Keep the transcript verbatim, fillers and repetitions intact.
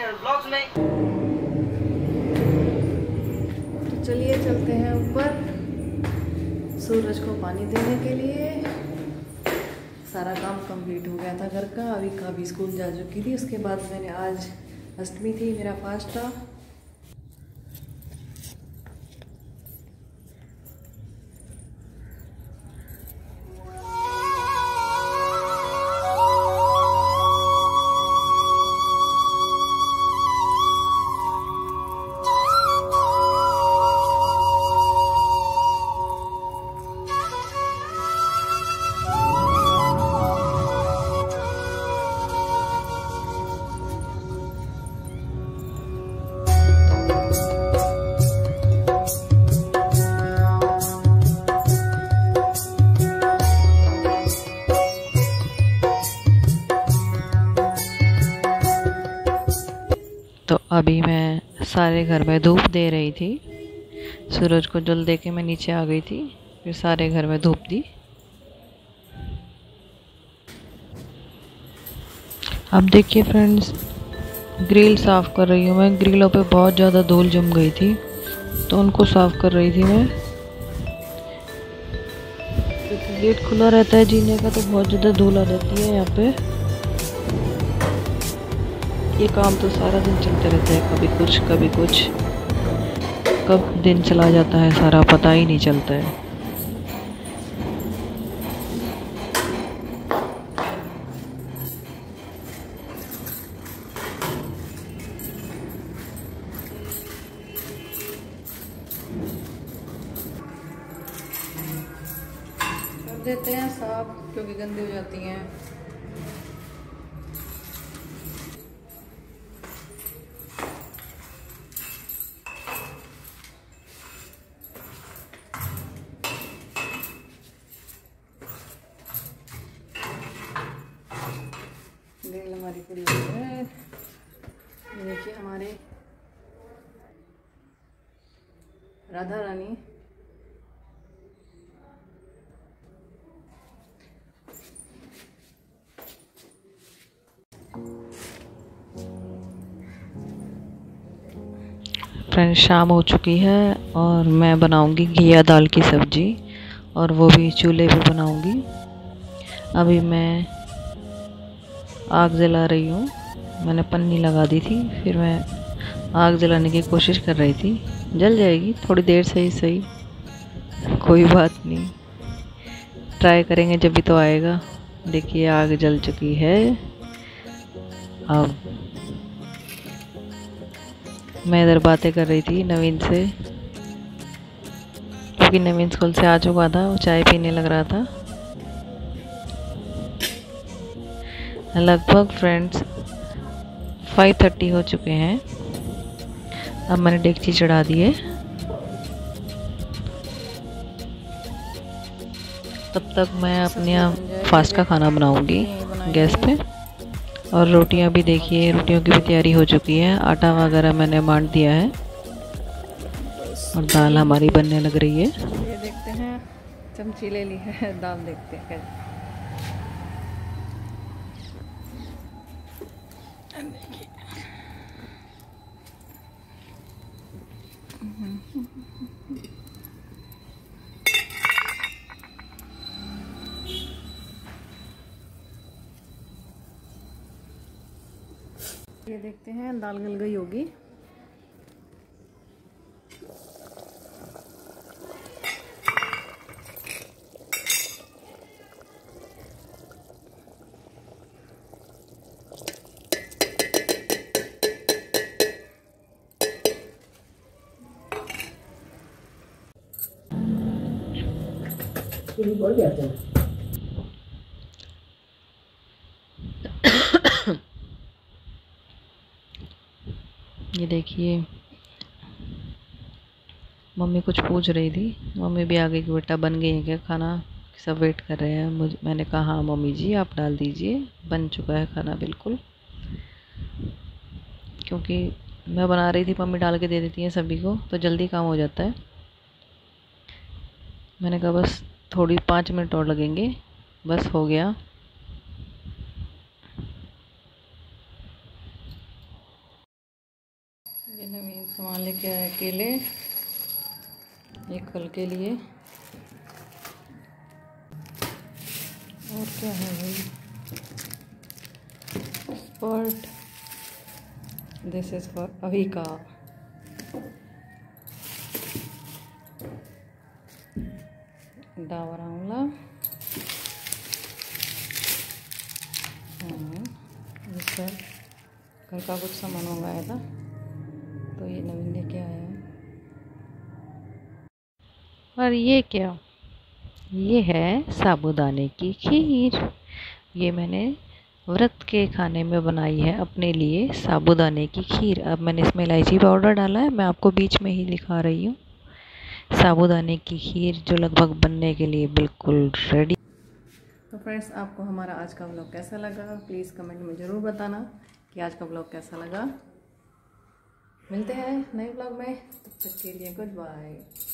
Channel blogs में। तो चलिए चलते हैं ऊपर सूरज को पानी देने के लिए। सारा काम कंप्लीट हो गया था घर का। अभी का भी स्कूल जा चुकी थी। उसके बाद मैंने आज अष्टमी थी, मेरा फास्ट था। तो अभी मैं सारे घर में धूप दे रही थी। सूरज को जल दे के मैं नीचे आ गई थी, फिर सारे घर में धूप दी। अब देखिए फ्रेंड्स, ग्रिल साफ़ कर रही हूँ मैं। ग्रिलों पे बहुत ज़्यादा धूल जम गई थी, तो उनको साफ़ कर रही थी मैं। क्योंकि गेट खुला रहता है जीने का, तो बहुत ज़्यादा धूल आ जाती है यहाँ पे। ये काम तो सारा दिन चलते रहता है, कभी कुछ कभी कुछ। कब दिन चला जाता है सारा पता ही नहीं चलता है। कर देते हैं साफ, क्योंकि गंदी हो जाती हैं। ग्रिल हमारी पूरी हो गई है। ये देखिए हमारे राधा रानी फ्रेंड्स, शाम हो चुकी है और मैं बनाऊंगी घिया दाल की सब्जी, और वो भी चूल्हे पे बनाऊंगी। अभी मैं आग जला रही हूँ। मैंने पन्नी लगा दी थी, फिर मैं आग जलाने की कोशिश कर रही थी। जल जाएगी थोड़ी देर से ही सही, कोई बात नहीं, ट्राई करेंगे जब भी तो आएगा। देखिए आग जल चुकी है। अब मैं इधर बातें कर रही थी नवीन से, क्योंकि नवीन स्कूल से आ चुका था, वो चाय पीने लग रहा था। लगभग फ्रेंड्स फाइव थर्टी हो चुके हैं। अब मैंने डेगची चढ़ा दी है। तब तक मैं अपने फास्ट का खाना बनाऊंगी गैस पे। और रोटियां भी देखिए, रोटियों की भी तैयारी हो चुकी है। आटा वगैरह मैंने बांट दिया है और दाल हमारी बनने लग रही है। ये देखते हैं, चमची ले ली है, दाल देखते हैं। ये देखते हैं, दाल गल गई होगी। बढ़ जाता है। ये देखिए, मम्मी कुछ पूछ रही थी। मम्मी भी आ गई कि बेटा बन गई है क्या खाना, सब वेट कर रहे हैं मुझे। मैंने कहा हाँ मम्मी जी आप डाल दीजिए, बन चुका है खाना बिल्कुल। क्योंकि मैं बना रही थी, मम्मी डाल के दे देती हैं सभी को, तो जल्दी काम हो जाता है। मैंने कहा बस थोड़ी पाँच मिनट और लगेंगे, बस हो गया। लेके आया केले एक फल के लिए। और क्या है भाई, spurt, this is for Avika. Dabur Amla, ये सब घर का कुछ सामान मंगाया था तो ये नवीन लेके आया है। और ये क्या, ये है साबूदाने की खीर। ये मैंने व्रत के खाने में बनाई है अपने लिए साबूदाने की खीर। अब मैंने इसमें इलायची पाउडर डाला है, मैं आपको बीच में ही दिखा रही हूँ। साबूदाने की खीर जो लगभग बनने के लिए बिल्कुल रेडी। तो फ्रेंड्स, आपको हमारा आज का व्लॉग कैसा लगा प्लीज़ कमेंट में ज़रूर बताना कि आज का व्लॉग कैसा लगा। मिलते हैं नए व्लॉग में, तब तक के लिए गुड बाय।